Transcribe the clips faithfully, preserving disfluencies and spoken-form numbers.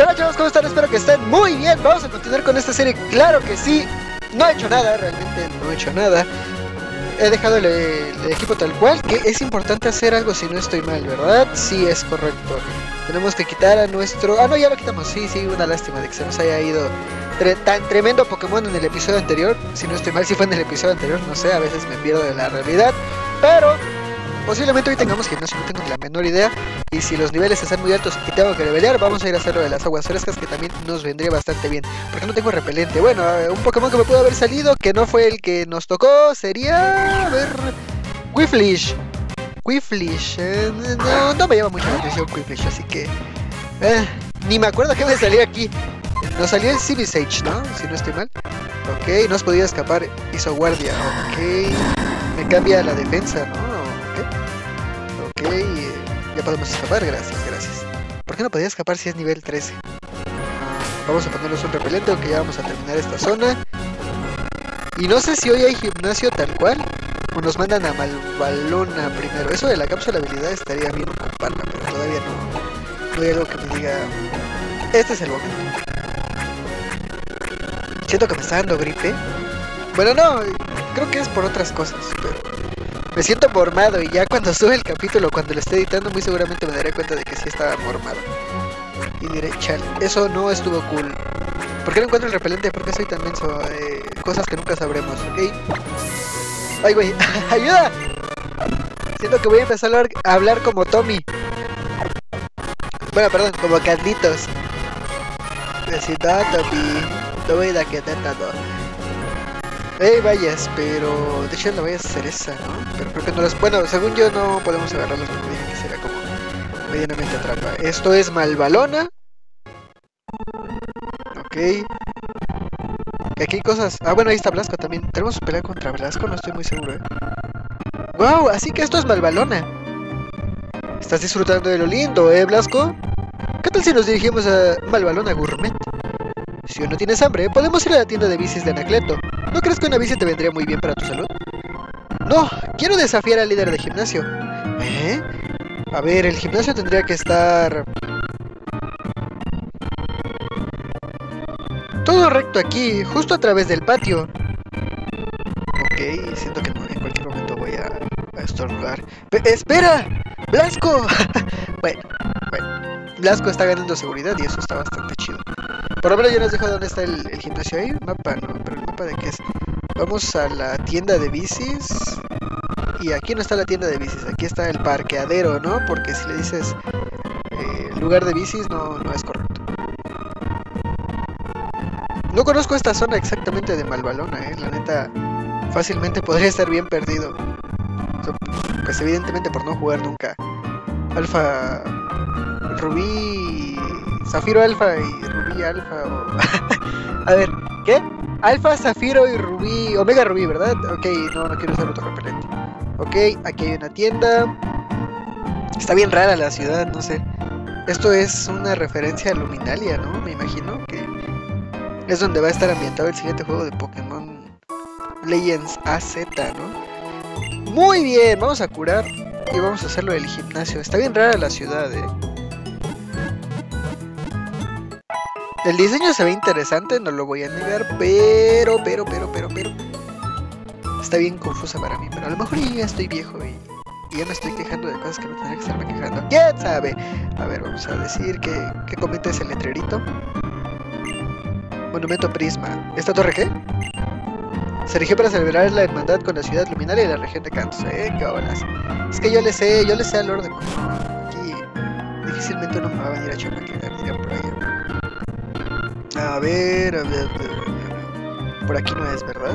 Hola chavos, ¿cómo están? Espero que estén muy bien. Vamos a continuar con esta serie. Claro que sí. No he hecho nada, realmente no he hecho nada. He dejado el, el equipo tal cual. Que es importante hacer algo si no estoy mal, ¿verdad? Sí, es correcto. Tenemos que quitar a nuestro... Ah, no, ya lo quitamos. Sí, sí, una lástima de que se nos haya ido tre tan tremendo Pokémon en el episodio anterior. Si no estoy mal, si fue en el episodio anterior, no sé, a veces me pierdo de la realidad. Pero posiblemente hoy tengamos gimnasio, no tengo ni la menor idea. Y si los niveles están muy altos y tengo que levelear, vamos a ir a hacer lo de las aguas frescas, que también nos vendría bastante bien. Porque no tengo repelente. Bueno, un Pokémon que me pudo haber salido, que no fue el que nos tocó, sería... A ver... Quiflish. Quiflish. Eh, no, no me llama mucho la atención Quiflish, así que... Eh, ni me acuerdo que me salía aquí. Nos salió el Civisage, ¿no? Si no estoy mal. Ok, no has podido escapar. Hizo guardia. Ok. Me cambia la defensa, ¿no? Ok. Ok. Eh, ya podemos escapar. Gracias, gracias. ¿Por qué no podía escapar si es nivel trece? Vamos a ponernos un repelente, aunque ya vamos a terminar esta zona. Y no sé si hoy hay gimnasio tal cual, o nos mandan a Malvalona primero. Eso de la cápsula de habilidad estaría bien ocuparla, pero todavía no, no hay algo que me diga... Este es el momento. Siento que me está dando gripe. Bueno, no, creo que es por otras cosas, pero... Me siento mormado y ya cuando sube el capítulo, cuando lo esté editando, muy seguramente me daré cuenta de que sí estaba mormado. Y diré, chale, eso no estuvo cool. ¿Por qué no encuentro el repelente? ¿Por qué soy tan menso? Eh, cosas que nunca sabremos, ¿ok? ¡Ay, güey! ¡Ayuda! Siento que voy a empezar a hablar, a hablar como Tommy. Bueno, perdón, como Carlitos. Decir, no, Tommy, no voy a quedar todo. Eh, vayas, pero... De hecho, la vayas a hacer esa, ¿no? Pero creo que no las... Bueno, según yo no podemos agarrarlas porque dije que sería como medianamente trampa. Esto es Malvalona. Ok. Aquí hay cosas... Ah, bueno, ahí está Blasco también. Tenemos que pelear contra Blasco, no estoy muy seguro, ¿eh? ¡Wow! Así que esto es Malvalona. Estás disfrutando de lo lindo, ¿eh, Blasco? ¿Qué tal si nos dirigimos a Malvalona Gourmet? Si no tienes hambre, podemos ir a la tienda de bicis de Anacleto. ¿No crees que una bici te vendría muy bien para tu salud? No, quiero desafiar al líder de gimnasio. ¿Eh? A ver, el gimnasio tendría que estar... todo recto aquí, justo a través del patio. Ok, siento que no, en cualquier momento voy a, a estornudar. Pe- ¡Espera! ¡Blasco! Bueno, bueno. Blasco está ganando seguridad y eso está bastante chido. Por lo menos ya nos dejo dónde está el, el gimnasio. Ahí, mapa, no, pero el mapa de qué es. Vamos a la tienda de bicis. Y aquí no está la tienda de bicis, aquí está el parqueadero, ¿no? Porque si le dices eh, lugar de bicis, no, no es correcto. No conozco esta zona exactamente de Malvalona, eh. La neta, fácilmente podría estar bien perdido. Pues evidentemente por no jugar nunca Alfa, Rubí, Zafiro Alfa y Rubí Alfa o... A ver, ¿qué? Alfa, Zafiro y Rubí, Omega Rubí, ¿verdad? Ok, no, no quiero usar otro repelente. Ok, aquí hay una tienda. Está bien rara la ciudad, no sé. Esto es una referencia a Luminalia, ¿no? Me imagino que es donde va a estar ambientado el siguiente juego de Pokémon Legends A Z, ¿no? Muy bien, vamos a curar y vamos a hacerlo del gimnasio. Está bien rara la ciudad, ¿eh? El diseño se ve interesante, no lo voy a negar, pero, pero, pero, pero, pero... está bien confusa para mí, pero a lo mejor yo ya estoy viejo y, y ya me estoy quejando de cosas que no tendría que estarme quejando. ¿Quién sabe? A ver, vamos a decir que, que comenta ese letrerito. Monumento Prisma. ¿Esta torre qué? Se erigió para celebrar la hermandad con la ciudad luminaria y la región de Cantos. ¿Eh? ¿Qué horas? Es que yo le sé, yo le sé al orden. Aquí difícilmente uno me va a venir a chamaquear, diría por allá. A ver, a ver, a ver, a ver. Por aquí no es, ¿verdad?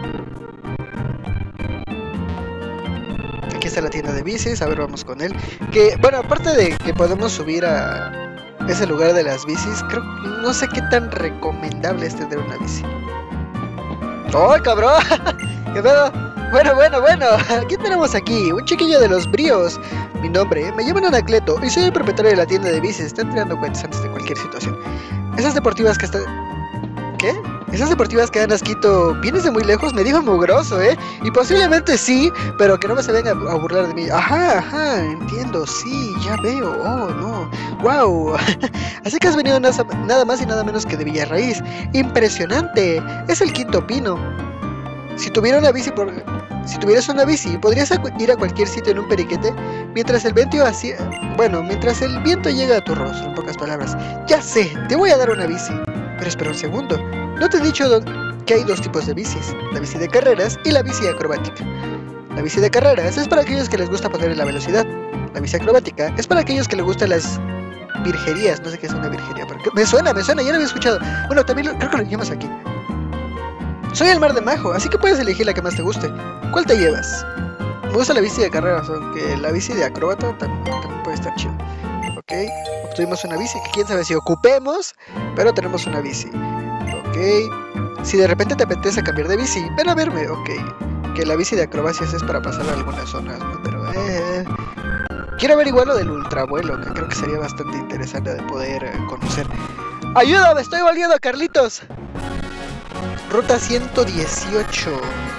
Aquí está la tienda de bicis, a ver, vamos con él. Que, bueno, aparte de que podemos subir a ese lugar de las bicis, creo, no sé qué tan recomendable es tener una bici. ¡Ay, cabrón! ¿Qué pedo? Bueno, bueno, bueno, ¿qué tenemos aquí? Un chiquillo de los bríos. Mi nombre, me llaman Anacleto y soy el propietario de la tienda de bicis. Están tirando cuentas antes de cualquier situación. Esas deportivas que están... ¿Qué? Esas deportivas que dan asquito, vienes de muy lejos, me dijo mugroso, ¿eh? Y posiblemente sí, pero que no me se venga a burlar de mí. Ajá, ajá, entiendo, sí, ya veo. Oh, no, no. ¡Wow! Así que has venido nada más y nada menos que de Villarraíz. ¡Impresionante! Es el Quinto Pino. Si tuviera una bici por... Si tuvieras una bici, podrías ir a cualquier sitio en un periquete mientras el viento hacía... Bueno, mientras el viento llega a tu rostro, en pocas palabras. Ya sé, te voy a dar una bici. Pero espera un segundo. ¿No te he dicho que hay dos tipos de bicis? La bici de carreras y la bici acrobática. La bici de carreras es para aquellos que les gusta poner la velocidad. La bici acrobática es para aquellos que les gustan las virgerías. No sé qué es una virgería, pero me suena, me suena, ya lo había escuchado. Bueno, también lo, creo que lo llamas aquí. Soy el Mar de Majo, así que puedes elegir la que más te guste. ¿Cuál te llevas? Me gusta la bici de carreras, aunque la bici de acróbata también, también puede estar chido. Ok, obtuvimos una bici que quién sabe si ocupemos, pero tenemos una bici. Ok, si de repente te apetece cambiar de bici, ven a verme. Ok, que la bici de acrobacias es para pasar a algunas zonas, ¿no? Pero eh... quiero ver igual lo del ultravuelo, que creo que sería bastante interesante de poder eh, conocer. ¡Ayuda! ¡Me estoy volviendo, Carlitos! Ruta ciento dieciocho.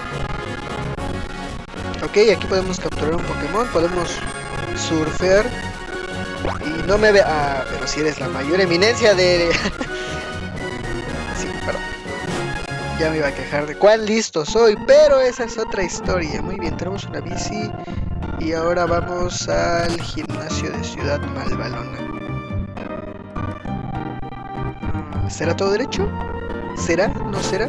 Ok, aquí podemos capturar un Pokémon, podemos surfear. Y no me ve... Ah, pero si eres la mayor eminencia de... sí, perdón. Ya me iba a quejar de cuán listo soy, pero esa es otra historia. Muy bien, tenemos una bici. Y ahora vamos al gimnasio de Ciudad Malvalona. ¿Será todo derecho? ¿Será? ¿No será?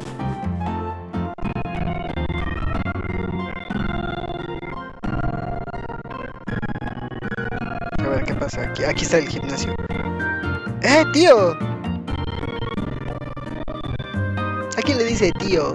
A ver, ¿qué pasa? Aquí, aquí está el gimnasio. ¡Eh, tío! ¿A quién le dice tío?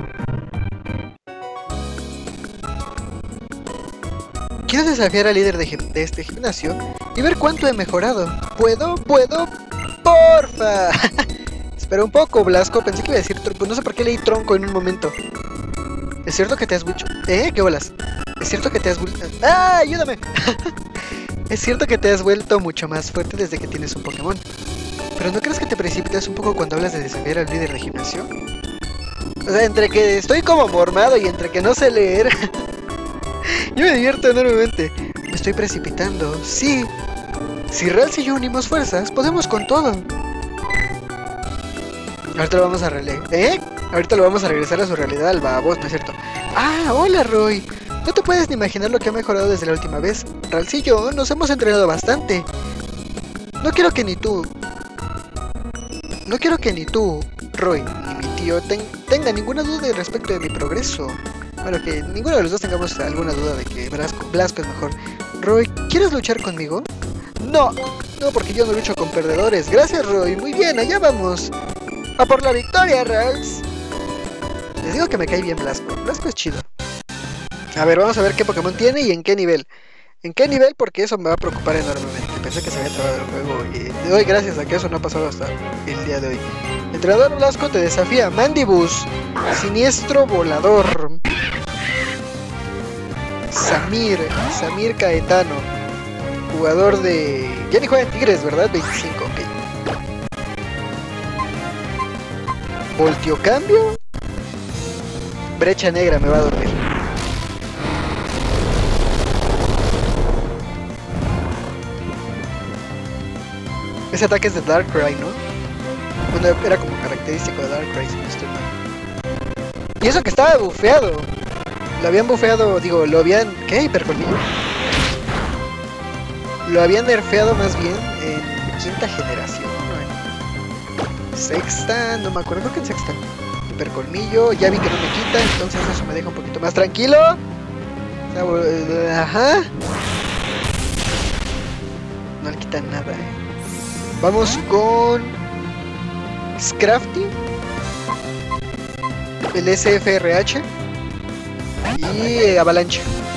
Quiero desafiar al líder de, de este gimnasio y ver cuánto he mejorado. ¿Puedo? ¿Puedo? ¡Porfa! Espera un poco, Blasco. Pensé que iba a decir tronco. No sé por qué leí tronco en un momento. ¿Es cierto que te has vuelto... ¿Eh? ¿Qué bolas? ¿Es cierto que te has vuelto... ¡Ah! ¡Ayúdame! Es cierto que te has vuelto mucho más fuerte desde que tienes un Pokémon. ¿Pero no crees que te precipitas un poco cuando hablas de desafiar al líder de gimnasio? O sea, entre que estoy como mormado y entre que no sé leer... Yo me divierto enormemente. Me estoy precipitando. Sí. Si Ralts y yo unimos fuerzas, podemos con todo. Ahorita lo vamos a rele... ¿Eh? Ahorita lo vamos a regresar a su realidad al babos, ¿no es cierto? Ah, hola Roy. No te puedes ni imaginar lo que ha mejorado desde la última vez. Ralts y yo nos hemos entrenado bastante. No quiero que ni tú... No quiero que ni tú, Roy, ni mi tío ten... tenga ninguna duda respecto de mi progreso. Bueno, que ninguno de los dos tengamos alguna duda de que Blasco, Blasco es mejor. Roy, ¿quieres luchar conmigo? No, no, porque yo no lucho con perdedores. Gracias, Roy. Muy bien, allá vamos. ¡A por la victoria, Ralts! Les digo que me cae bien Blasco. Blasco es chido. A ver, vamos a ver qué Pokémon tiene y en qué nivel. ¿En qué nivel? Porque eso me va a preocupar enormemente. Pensé que se había trabado el juego y le doy gracias a que eso no ha pasado hasta el día de hoy. Entrenador Blasco te desafía. Mandibus, siniestro volador. Samir, Samir Caetano, jugador de... Ya ni juega en Tigres, ¿verdad? veinticinco, ok. Voltio cambio. Brecha negra me va a dormir. Ese ataque es de Darkrai, ¿no? Bueno, era como característico de Darkrai, si no estoy mal. Y eso que estaba bufeado. Lo habían bufeado, digo, lo habían... ¿Qué? ¿Hipercolmillo? Lo habían nerfeado más bien en quinta generación, ¿no? En sexta, no me acuerdo, creo que en sexta. Hipercolmillo, ya vi que no me quita, entonces eso me deja un poquito más tranquilo. Ajá. No le quita nada, eh. Vamos con... Scrafty. El S F R H. Y eh, avalancha.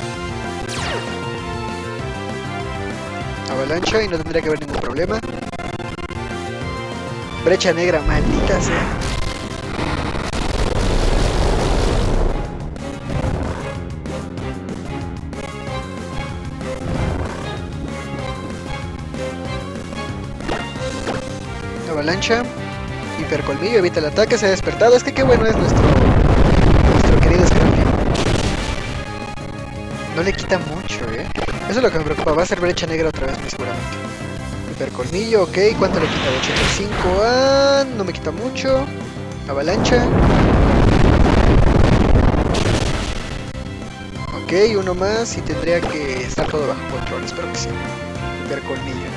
Avalancha y no tendría que haber ningún problema. Brecha negra, maldita sea. Avalancha. Hipercolmillo, evita el ataque, se ha despertado. Es que qué bueno es nuestro Nuestro querido Scrafty. No le quita mucho, eh. Eso es lo que me preocupa. Va a ser brecha negra otra vez, muy seguramente. Hipercolmillo, ok. ¿Cuánto le quita? ochenta y cinco. Ah, no me quita mucho. Avalancha. Ok, uno más y tendría que estar todo bajo control. Espero que sí. Hipercolmillo.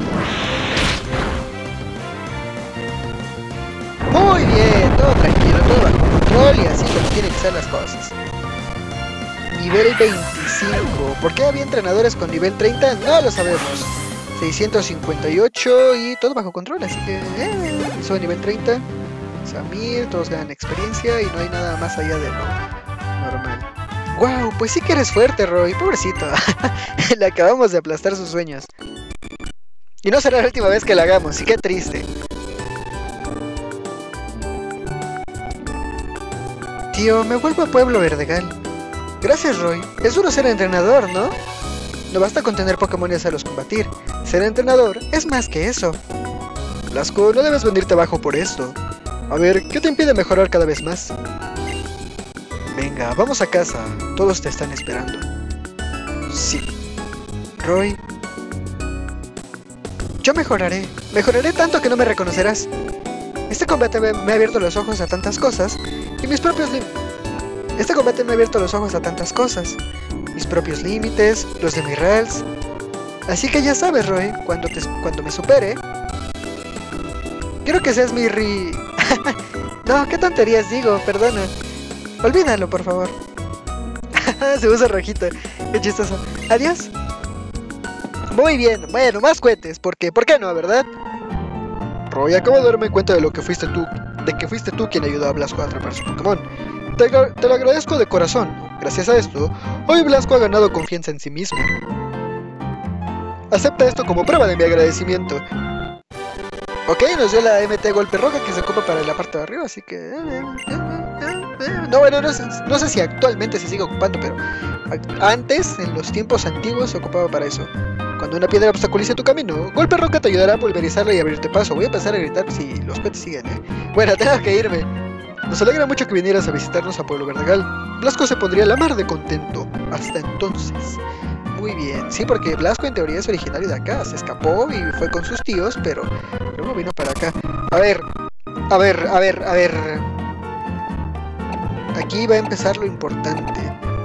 Muy bien, todo tranquilo, todo bajo control y así como tienen que ser las cosas. Nivel veinticinco. ¿Por qué había entrenadores con nivel treinta? No lo sabemos. seiscientos cincuenta y ocho y todo bajo control, así que eh, soy nivel treinta. Samir, todos ganan experiencia y no hay nada más allá de lo normal. Wow, pues sí que eres fuerte, Roy, pobrecito. Le acabamos de aplastar sus sueños. Y no será la última vez que la hagamos, y qué triste. Tío, me vuelvo a Pueblo Verdegal. Gracias, Roy. Es duro ser entrenador, ¿no? No basta con tener Pokémon y hacerlos combatir. Ser entrenador es más que eso. Blasco, no debes venirte abajo por esto. A ver, ¿qué te impide mejorar cada vez más? Venga, vamos a casa. Todos te están esperando. Sí. Roy. Yo mejoraré. Mejoraré tanto que no me reconocerás. Este combate me, me ha abierto los ojos a tantas cosas. Y mis propios límites. Este combate me ha abierto los ojos a tantas cosas. Mis propios límites, los de mis Rals. Así que ya sabes, Roy, cuando, te, cuando me supere... Quiero que seas mi ri... No, qué tonterías digo, perdona. Olvídalo, por favor. Se usa rojito. Qué chistoso. Adiós. Muy bien, bueno, más cohetes, porque, ¿por qué no, verdad? Roy, acabo de darme cuenta de lo que fuiste tú, de que fuiste tú quien ayudó a Blasco a atrapar su Pokémon. Te, te lo agradezco de corazón. Gracias a esto, hoy Blasco ha ganado confianza en sí mismo. Acepta esto como prueba de mi agradecimiento. Ok, nos dio la M T golpe roja que se ocupa para la parte de arriba, así que... No, bueno, no sé, no sé si actualmente se sigue ocupando, pero... Antes, en los tiempos antiguos, se ocupaba para eso. Cuando una piedra obstaculice tu camino, golpe roca te ayudará a pulverizarla y abrirte paso. Voy a empezar a gritar si los cohetes siguen, ¿eh? Bueno, tengo que irme. Nos alegra mucho que vinieras a visitarnos a Pueblo Verdegal. Blasco se pondría la mar de contento. Hasta entonces. Muy bien. Sí, porque Blasco en teoría es originario de acá. Se escapó y fue con sus tíos, pero luego vino para acá. A ver, a ver, a ver, a ver. Aquí va a empezar lo importante.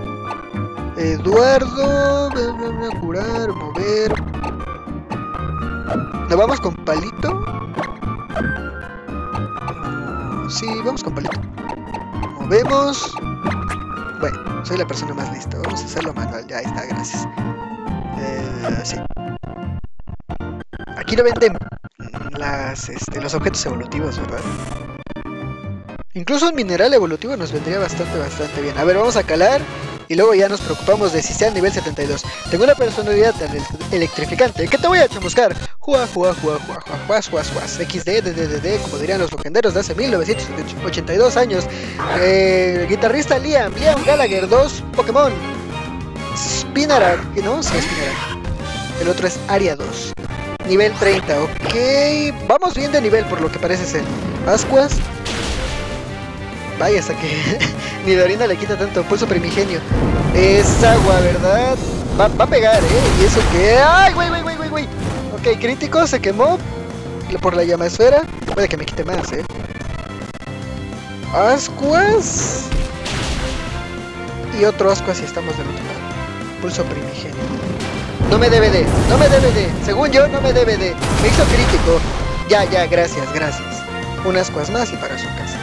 Eduardo, curar, mover. ¿Nos vamos con palito? Sí, vamos con palito. Movemos. Bueno, soy la persona más lista. Vamos a hacerlo manual. Ya está, gracias. Eh, sí. Aquí no venden las, este, los objetos evolutivos, ¿verdad? Incluso un mineral evolutivo nos vendría bastante, bastante bien. A ver, vamos a calar. Y luego ya nos preocupamos de si sea nivel setenta y dos. Tengo una personalidad tan electrificante que te voy a chamuscar. Jua, jua, jua, jua, jua, juas, juas, juas. equis de, de, de, de, de, como dirían los legenderos de hace mil novecientos ochenta y dos años. Eh, guitarrista Liam, Liam Gallagher, dos Pokémon. Spinarak, ¿no? Sí, Spinarak. El otro es Aria dos. Nivel treinta, ok. Vamos bien de nivel por lo que parece ser. Ascuas. Vaya, hasta que Nidorina le quita tanto pulso primigenio. Es agua, ¿verdad? Va, va a pegar, ¿eh? Y eso que... ¡Ay, güey, güey, güey, güey, güey! Ok, crítico, se quemó por la llama esfera. Puede que me quite más, ¿eh? Ascuas. Y otro Ascuas y estamos del otro lado. Pulso primigenio. No me debe de, no me debe de. Según yo, no me debe de. Me hizo crítico. Ya, ya, gracias, gracias. Un Ascuas más y para su casa.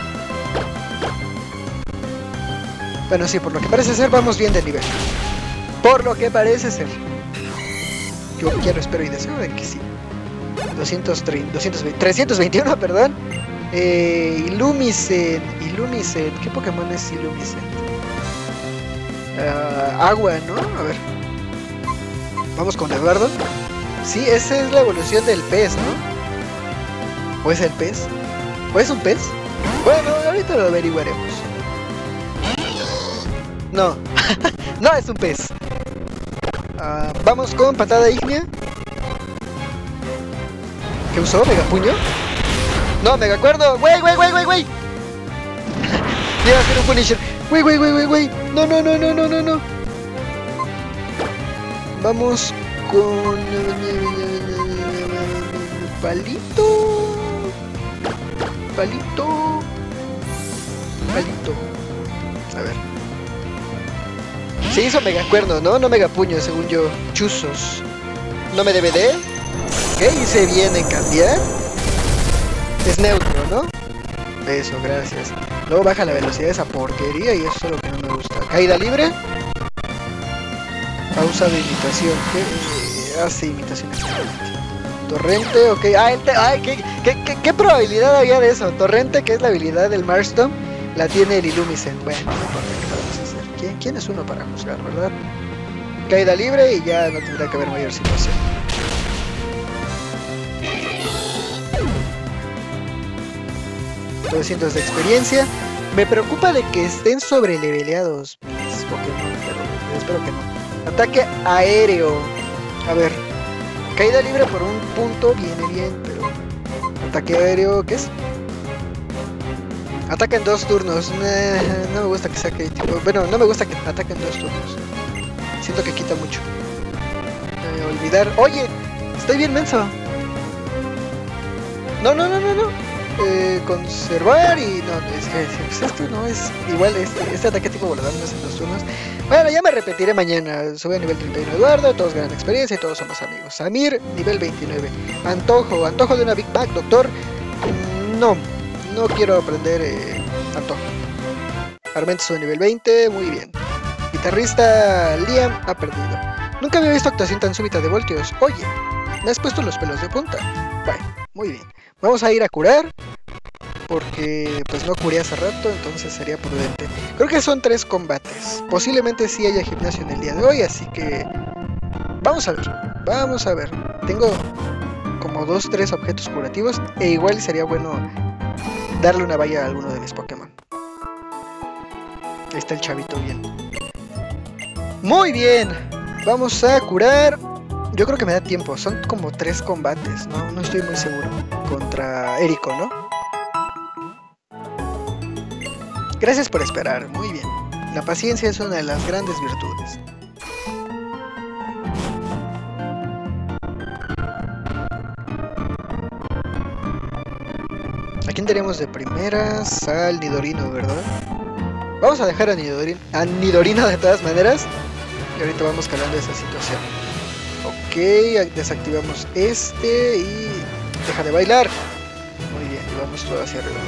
Bueno, sí, por lo que parece ser, vamos bien de nivel. Por lo que parece ser. Yo quiero, espero y deseo de que sí. doscientos treinta, doscientos veinte, trescientos veintiuno, perdón. Eh, Illumicet. Illumicet. ¿Qué Pokémon es Illumicet? Uh, agua, ¿no? A ver. Vamos con Eduardo. Sí, esa es la evolución del pez, ¿no? ¿O es el pez? ¿O es un pez? Bueno, ahorita lo averiguaremos. No, no es un pez. Uh, vamos con patada ígnea. ¿Qué usó? ¿Megapuño? No, megacuerdo. Güey, güey, güey, güey, güey. Iba a hacer un Punisher. Güey, güey, güey, güey, güey. No, no, no, no, no, no, no. Vamos con... Palito. Palito. Palito. A ver. Se hizo megacuerno, ¿no? No megapuño, según yo. Chuzos. No me D V D. ¿Qué hice bien en cambiar? Es neutro, ¿no? Eso, gracias. Luego baja la velocidad de esa porquería y eso es lo que no me gusta. Caída libre. Pausa de imitación. ¿Qué hace imitación? Torrente, ok. Ah, el te ay, ¿qué, qué, qué, ¿qué probabilidad había de eso? Torrente, que es la habilidad del Marston, la tiene el Illumicent. Bueno, no importa, ¿qué podemos hacer? ¿Quién, ¿Quién es uno para juzgar, verdad? Caída libre y ya no tendrá que haber mayor situación. doscientos de experiencia. Me preocupa de que estén sobreleveleados mis Pokémon, pero espero que no. Ataque aéreo. A ver. Caída libre por un punto, viene bien, pero... Ataque aéreo, ¿qué es? Ataca en dos turnos. Nah, no me gusta que saque tipo... Bueno, no me gusta que ataque en dos turnos. Siento que quita mucho. Eh, olvidar... ¡Oye! Estoy bien menso. No, no, no, no, no. Eh, conservar y... No, es que pues esto no es... Igual este, este ataque tipo volador no es en dos turnos. Bueno, ya me repetiré mañana. Sube a nivel treinta y uno Eduardo, todos ganan experiencia y todos somos amigos. Samir, nivel veintinueve. Antojo, antojo de una Big Mac, doctor. No, no quiero aprender eh, antojo. Armenta sube a nivel veinte, muy bien. Guitarrista Liam ha perdido. Nunca había visto actuación tan súbita de Voltios. Oye, me has puesto los pelos de punta. Bueno, muy bien. Vamos a ir a curar. Porque pues no curé hace rato, entonces sería prudente. Creo que son tres combates. Posiblemente sí haya gimnasio en el día de hoy, así que... Vamos a ver, vamos a ver. Tengo como dos, tres objetos curativos. E igual sería bueno darle una valla a alguno de mis Pokémon. Ahí está el chavito bien. Muy bien. Vamos a curar. Yo creo que me da tiempo. Son como tres combates, ¿no? No estoy muy seguro. Contra Érico, ¿no? Gracias por esperar, muy bien. La paciencia es una de las grandes virtudes. ¿A quién tenemos de primeras? Al Nidorino, ¿verdad? Vamos a dejar a Nidorino, a Nidorino de todas maneras. Y ahorita vamos calando esa situación. Ok, desactivamos este y... Deja de bailar. Muy bien, y vamos todo hacia arriba.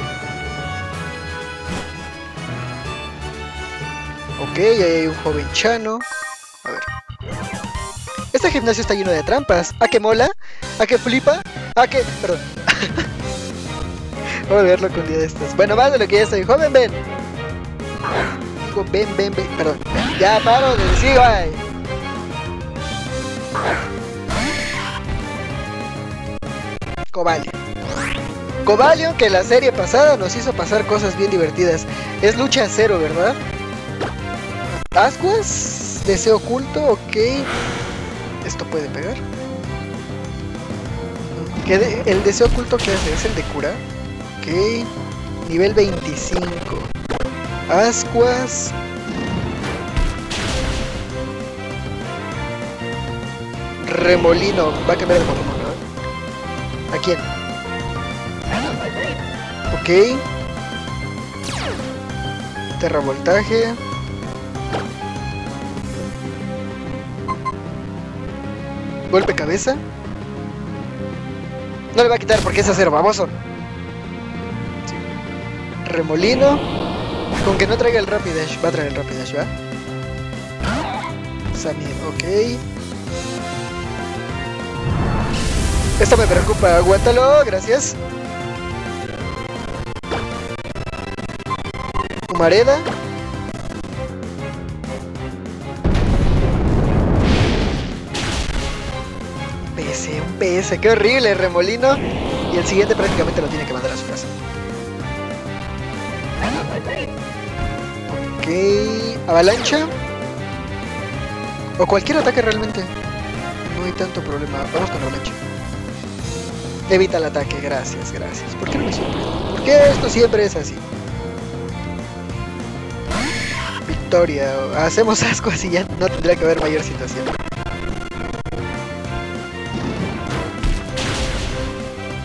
Ok, ahí hay un joven chano. A ver. Este gimnasio está lleno de trampas. ¿A qué mola? ¿A qué flipa? ¿A qué...? Perdón. Voy a verlo con un día de estos. Bueno, más de lo que ya estoy. Joven, ven. Digo, ven, ven, ven. Perdón. Ya paro de decir, ay. Cobalion. Cobalion, que la serie pasada nos hizo pasar cosas bien divertidas. Es lucha cero, ¿verdad? Ascuas, deseo oculto, ok. Esto puede pegar. ¿Qué de, el deseo oculto que hace? ¿Es el de curar? Ok. Nivel veinticinco. Ascuas. Remolino. Va a cambiar de Pokémon, ¿no? ¿A quién? Ok. Terravoltaje. Golpe cabeza. No le va a quitar porque es acero, baboso. Sí. Remolino. Con que no traiga el Rapidash. Va a traer el Rapidash, ¿va? Samir, ok. Esto me preocupa. Aguántalo, gracias. Humareda. P S, un P S, qué horrible, Remolino. Y el siguiente prácticamente lo tiene que mandar a su casa. Ok, avalancha. O cualquier ataque realmente. No hay tanto problema. Vamos con avalancha. Evita el ataque, gracias, gracias. ¿Por qué no me sorprende? ¿Por qué esto siempre es así? Victoria. Hacemos asco así ya no tendría que haber mayor situación.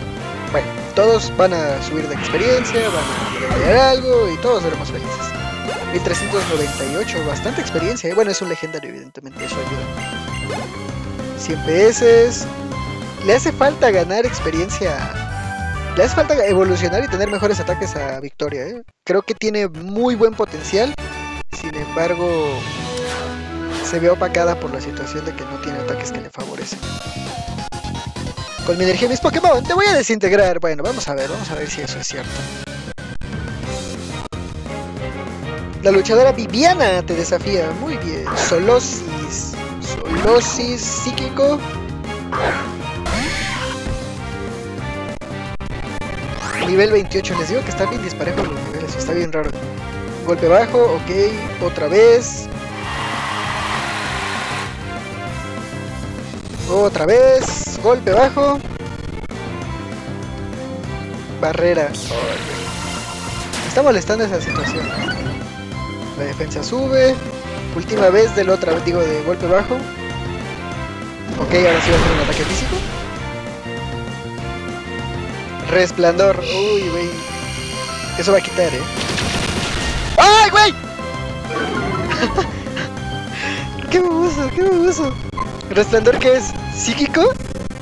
todos van a subir de experiencia, van a crear algo y todos seremos felices. mil trescientos noventa y ocho, bastante experiencia. ¿eh? Bueno, es un legendario, evidentemente, eso ayuda. cien P S. Le hace falta ganar experiencia. Le hace falta evolucionar y tener mejores ataques a Victoria. ¿eh? Creo que tiene muy buen potencial. Sin embargo, se ve opacada por la situación de que no tiene ataques que le favorecen. Con mi energía mis Pokémon te voy a desintegrar. Bueno, vamos a ver, vamos a ver si eso es cierto. La luchadora Viviana te desafía. Muy bien. Solosis. Solosis psíquico. Nivel veintiocho. Les digo que están bien disparejos los niveles. Está bien raro. Golpe bajo. Ok. Otra vez. Otra vez. Golpe bajo. Barrera. Me está molestando esa situación. La defensa sube. Última vez del otra vez, digo, de golpe bajo. Ok, ahora sí va a hacer un ataque físico. Resplandor. Uy, güey. Eso va a quitar, eh. ¡Ay, güey! ¡Qué baboso! ¡Qué baboso! ¿Resplandor qué es? ¿Psíquico?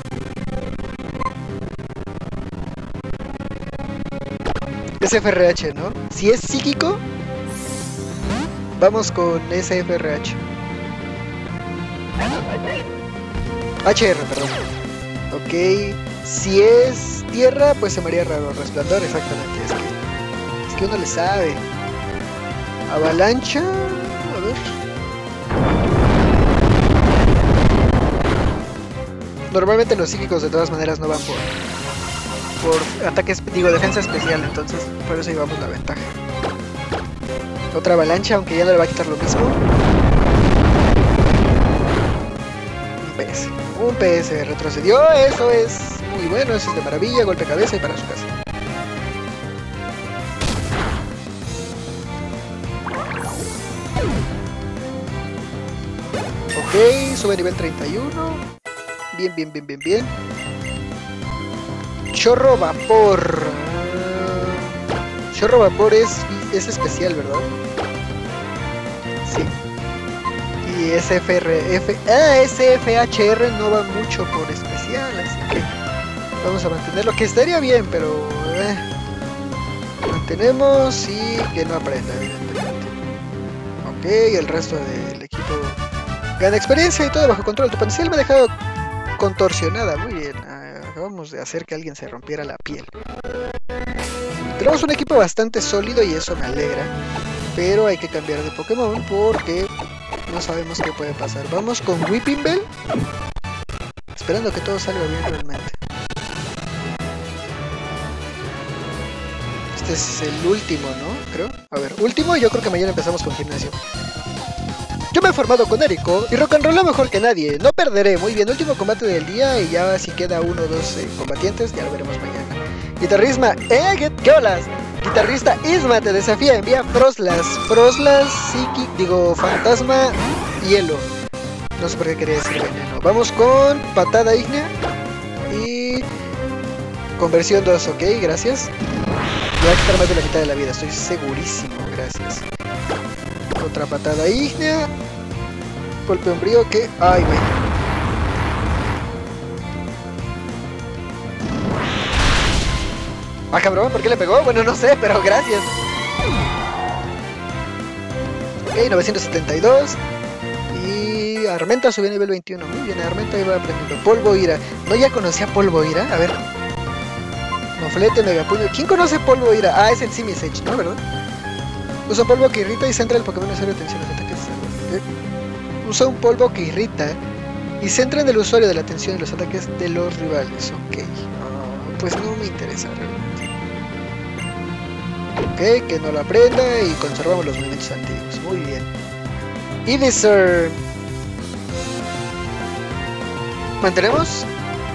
S F R H, ¿no? Si es psíquico, vamos con S F R H. H R, perdón. Ok. Si es tierra, pues se me haría raro. Resplandor, exactamente. Es que, es que uno le sabe. Avalancha. A ver. Normalmente los psíquicos de todas maneras no van por por ataques, digo, defensa especial, entonces por eso llevamos la ventaja. Otra avalancha, aunque ya no le va a quitar lo mismo. Un P S. Un P S retrocedió, eso es muy bueno, eso es de maravilla, golpe cabeza y para su casa. Ok, sube a nivel treinta y uno. Bien, bien, bien, bien, bien. Chorro vapor. Chorro vapor es, es especial, ¿verdad? Sí. Y S F R F, ah, S F H R no va mucho por especial, así que vamos a mantenerlo, que estaría bien, pero eh, mantenemos y que no aprenda, evidentemente. Ok, el resto del equipo gana experiencia y todo bajo control. Tu potencial me ha dejado contorsionada, muy bien. Acabamos de hacer que alguien se rompiera la piel. Tenemos un equipo bastante sólido y eso me alegra, pero hay que cambiar de Pokémon porque no sabemos qué puede pasar. Vamos con Whipping Bell, esperando que todo salga bien realmente. Este es el último, ¿no? Creo. A ver, último, yo creo que mañana empezamos con gimnasio. Yo me he formado con Eriko y rock'n'rolla mejor que nadie. No perderé. Muy bien, último combate del día y ya si queda uno o dos eh, combatientes, ya lo veremos mañana. Guitarrisma, eh, ¿qué olas? Guitarrista Isma te desafía, envía Froslas. Froslas, Psiqui, digo, Fantasma, Hielo. No sé por qué quería decir veneno. Vamos con Patada Ígnea y Conversión dos, ok, gracias. Me va a quitar más de la mitad de la vida, estoy segurísimo, gracias. Otra Patada Ígnea. Golpe umbrío que... Ay, güey. Ah, cabrón, ¿por qué le pegó? Bueno, no sé, pero gracias. Ok, novecientos setenta y dos. Y Armenta subió a nivel veintiuno. Muy bien, Armenta iba aprendiendo. Polvo Ira. ¿No ya conocía Polvo Ira? A ver. Moflete, Megapuño. ¿Quién conoce Polvo Ira? Ah, es el Simisage, ¿no? ¿Verdad? Usa un polvo que irrita y centra el Pokémon en serio atención a los ataques. ¿Eh? Usa un polvo que irrita y centra en el usuario de la atención en los ataques de los rivales. Ok. Oh, pues no me interesa realmente. Ok, que no lo aprenda y conservamos los movimientos antiguos. Muy bien. Ivysaur. ¿Mantenemos?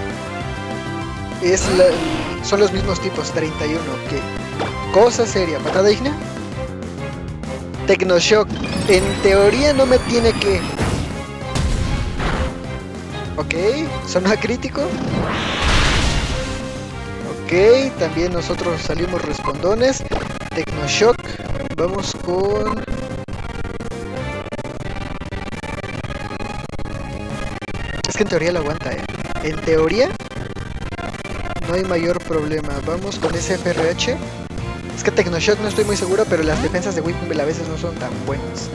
Es la... Son los mismos tipos, treinta y uno. Ok. Cosa seria. Patada Ígnea. Tecnoshock. En teoría no me tiene que... Ok. Zona crítico. Ok. Ok, también nosotros salimos respondones. Tecnoshock, vamos con... Es que en teoría lo aguanta, eh. En teoría no hay mayor problema. Vamos con ese F R H. Es que Tecnoshock no estoy muy seguro, pero las defensas de Whipmobile a veces no son tan buenas.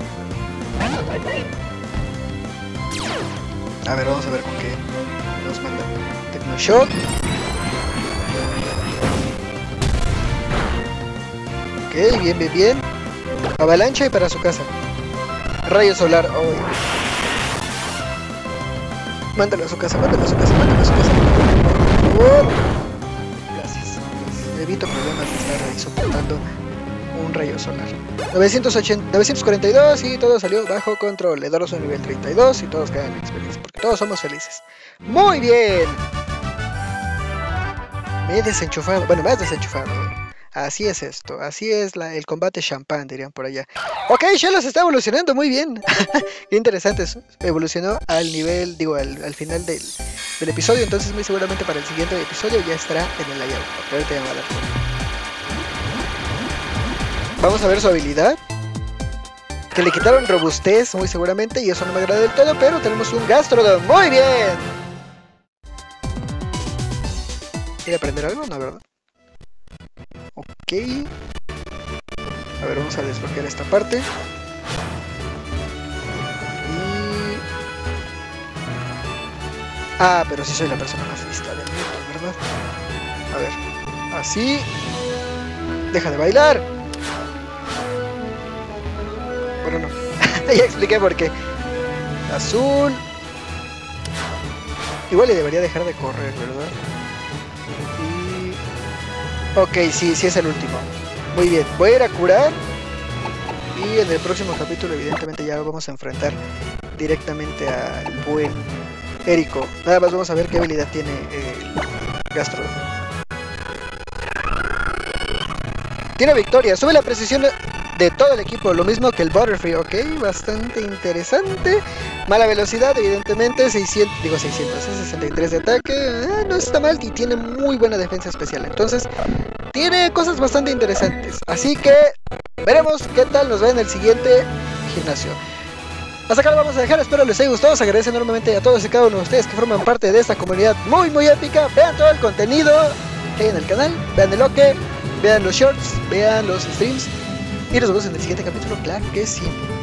A ver, vamos a ver con qué nos manda. Tecnoshock. Ok, bien, bien, bien. Avalancha y para su casa. Rayo solar. Oh. Mándalo a su casa, mándalo a su casa, mándalo a su casa. Por favor. Gracias. Evito problemas de estar ahí soportando un rayo solar. novecientos ochenta, novecientos cuarenta y dos y todo salió bajo control. Le damos un nivel treinta y dos y todos quedan en experiencia porque todos somos felices. Muy bien. Me he desenchufado. Bueno, me has desenchufado. Así es esto. Así es la, el combate champán, dirían por allá. Ok, Shellos está evolucionando muy bien. Qué interesante. Evolucionó al nivel, digo, al, al final del, del episodio. Entonces muy seguramente para el siguiente episodio ya estará en el layout. Porque ahorita ya me va a dar todo. Vamos a ver su habilidad. Que le quitaron robustez muy seguramente. Y eso no me agrada del todo. Pero tenemos un Gastrodon. Muy bien. ¿Quiere aprender algo? No, ¿verdad? Ok. A ver, vamos a desbloquear esta parte. Y... Ah, pero sí soy la persona más lista del mundo, ¿verdad? A ver. Así. Deja de bailar. Bueno, no. Ya expliqué por qué. Azul. Igual le debería dejar de correr, ¿verdad? Y... Ok, sí, sí es el último. Muy bien, voy a ir a curar. Y en el próximo capítulo evidentemente ya vamos a enfrentar directamente al buen Érico. Nada más vamos a ver qué habilidad tiene el Gastro. Tiene victoria, sube la precisión de todo el equipo, lo mismo que el Butterfree, ok, bastante interesante. Mala velocidad, evidentemente, seiscientos, digo seiscientos, sesenta y tres de ataque, eh, no está mal y tiene muy buena defensa especial. Entonces, tiene cosas bastante interesantes. Así que veremos qué tal nos va en el siguiente gimnasio. Hasta acá lo vamos a dejar, espero les haya gustado. Os agradezco enormemente a todos y cada uno de ustedes que forman parte de esta comunidad muy muy épica. Vean todo el contenido que hay en el canal, vean el Oke, vean los shorts, vean los streams. Y nos vemos en el siguiente capítulo, claro que sí.